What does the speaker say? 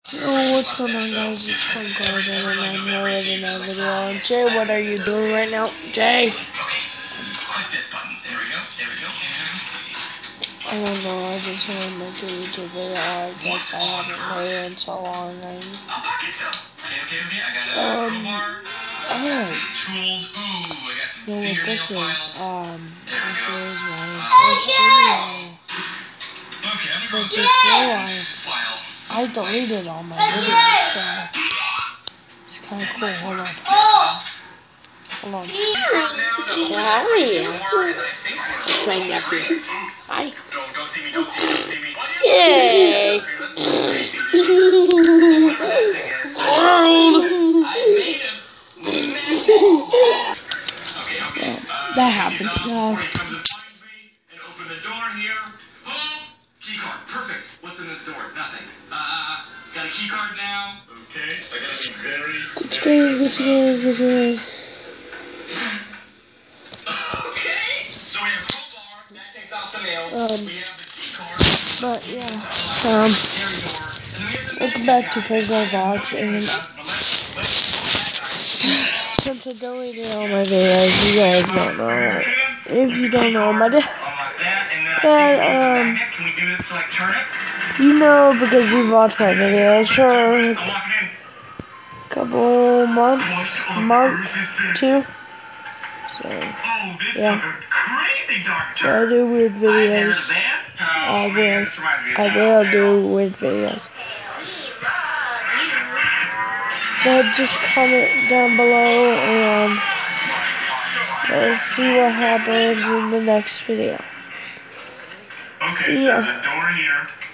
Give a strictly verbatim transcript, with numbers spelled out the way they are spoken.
Oh, what's going on, guys? It's Fun Cars, and I'm here with another video. And Jay, what are you doing right now? Jay! Click this button. There we go. There we go. I don't know, I just want to make a YouTube video. I guess I haven't made it in so long. And, A bucket though. Okay, okay, okay. I got a um, crowbar. alright. Tools. Ooh, I got some You know what this fingernail is? files. Um, this is my first video. Okay, I'm So gonna just realized file. I deleted all my videos, so it's kind of cool. Hold on. Hold on. How are you? It's my nephew. Hi. Don't, don't see me, don't see me, don't see me. Yay! Yeah, that happened. Uh, Open the door here. Oh, key card. Perfect. What's in the door? Nothing. Uh, got a key card now. Okay. I gotta be very. Which game? Which game? Which game? Okay. So we have crowbar. That takes off the nails. Um, we have the key card. but yeah. Um, welcome back to Playboy Vlogs, and since I deleted all my videos, you guys don't know. If you don't know, my dad, um, Can we do this to like turn it? you know because you've watched my videos for a couple months, a month, two. So, yeah. So I do weird videos. I will, I will do weird videos. But just comment down below and let's see what happens in the next video. Okay, See ya. there's a door here.